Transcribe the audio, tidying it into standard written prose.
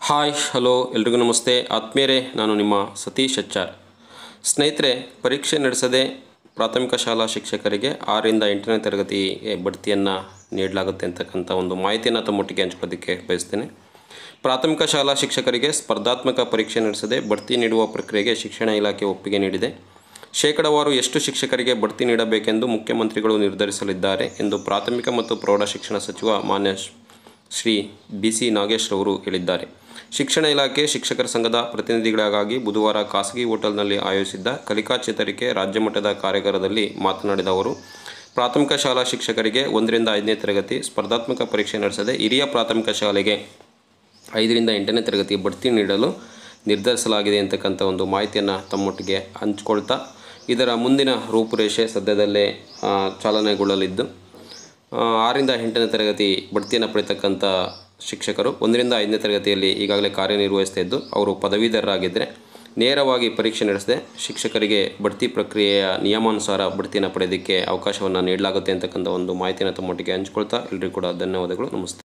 Hi hello ಎಲ್ರಿಗೂ ನಮಸ್ತೆ ಆತ್ಮೀಯರೇ, ನಾನು ನಿಮ್ಮ ಸತೀಶ್ HR. ಸ್ನೇಹಿತರೆ, ಪರೀಕ್ಷೆ ನಡೆಸದೆ ಪ್ರಾಥಮಿಕ ಶಾಲಾ ಶಿಕ್ಷಕರಿಗೆ 6ರಿಂದ 8ನೇ ತರಗತಿಗೆ ಬಡ್ತಿಯನ್ನು ನೀಡಲಾಗುತ್ತೆ ಅಂತಕ್ಕಂಥ ಒಂದು ಮಾಹಿತಿಯನ್ನು ತಮ್ಮೊಟ್ಟಿಗೆ ಹಂಚ್ಕೊಳ್ಳೋದಕ್ಕೆ ಬಯಸ್ತೇನೆ. ಪ್ರಾಥಮಿಕ ಶಾಲಾ ಶಿಕ್ಷಕರಿಗೆ ಸ್ಪರ್ಧಾತ್ಮಕ ಪರೀಕ್ಷೆ ನಡೆಸದೆ ಬಡ್ತಿ ನೀಡುವ ಪ್ರಕ್ರಿಯೆಗೆ ಶಿಕ್ಷಣ ಇಲಾಖೆ ಒಪ್ಪಿಗೆ ನೀಡಿದೆ. ಶೇಕಡಾವಾರು ಎಷ್ಟು ಶಿಕ್ಷಕರಿಗೆ ಬಡ್ತಿ ನೀಡಬೇಕೆಂದು ಮುಖ್ಯಮಂತ್ರಿಗಳು ನಿರ್ಧರಿಸಲಿದ್ದಾರೆ ಎಂದು ಪ್ರಾಥಮಿಕ ಮತ್ತು ಪ್ರೌಢಶಿಕ್ಷಣ ಸಚಿವ ಮಾನ್ಯ ಶ್ರೀ BC ನಾಗೇಶ್ ರವರು ಹೇಳಿದ್ದಾರೆ. ಶಿಕ್ಷಣ ಇಲಾಖೆ ಶಿಕ್ಷಕರ ಸಂಘದ ಪ್ರತಿನಿಧಿಗಳಿಗಾಗಿ ಬುಧವಾರ ಖಾಸಗಿ ಹೋಟೆಲ್ನಲ್ಲಿ ಆಯೋಜಿಸಿದ್ದ ಕಲಿಕಾ ಚೇತರಿಕೆ ರಾಜ್ಯಮಟ್ಟದ ಕಾರ್ಯಾಗಾರದಲ್ಲಿ ಮಾತನಾಡಿದ ಅವರು, ಪ್ರಾಥಮಿಕ ಶಾಲಾ ಶಿಕ್ಷಕರಿಗೆ 1ರಿಂದ 5ನೇ ತರಗತಿ ಸ್ಪರ್ಧಾತ್ಮಕ ಪರೀಕ್ಷೆ ನಡೆಸದೆ ಹಿರಿಯ ಪ್ರಾಥಮಿಕ ಶಾಲೆಗೆ 5ರಿಂದ 8ನೇ ತರಗತಿ ಬಡ್ತಿ ನೀಡಲು ನಿರ್ಧರಿಸಲಾಗಿದೆ ಅಂತಕ್ಕಂಥ ಒಂದು ಮಾಹಿತಿಯನ್ನು ತಮ್ಮೊಟ್ಟಿಗೆ ಹಂಚಿಕೊಳ್ತಾ, ಇದರ ಮುಂದಿನ ರೂಪುರೇಷೆ ಸದ್ಯದಲ್ಲೇ ಚಾಲನೆಗೊಳ್ಳಲಿದ್ದು 6ರಿಂದ 8ನೇ ತರಗತಿ ಬಡ್ತಿಯನ್ನು ಪಡೆಯತಕ್ಕಂಥ ಶಿಕ್ಷಕರು 1ರಿಂದ 5ನೇ ತರಗತಿಯಲ್ಲಿ ಈಗಾಗಲೇ ಕಾರ್ಯನಿರ್ವಹಿಸ್ತಾ ಇದ್ದು ಅವರು ಪದವೀಧರರಾಗಿದ್ದರೆ ನೇರವಾಗಿ ಪರೀಕ್ಷೆ ನಡೆಸದೆ ಶಿಕ್ಷಕರಿಗೆ ಬಡ್ತಿ ಪ್ರಕ್ರಿಯೆಯ ನಿಯಮಾನುಸಾರ ಬಡ್ತಿಯನ್ನು ಪಡೆಯೋದಕ್ಕೆ ಅವಕಾಶವನ್ನು ನೀಡಲಾಗುತ್ತೆ ಅಂತಕ್ಕಂಥ ಒಂದು ಮಾಹಿತಿಯನ್ನು ತಮ್ಮೊಟ್ಟಿಗೆ ಹಂಚಿಕೊಳ್ತಾ, ಎಲ್ಲರಿಗೂ ಕೂಡ ಧನ್ಯವಾದಗಳು. ನಮಸ್ತೆ.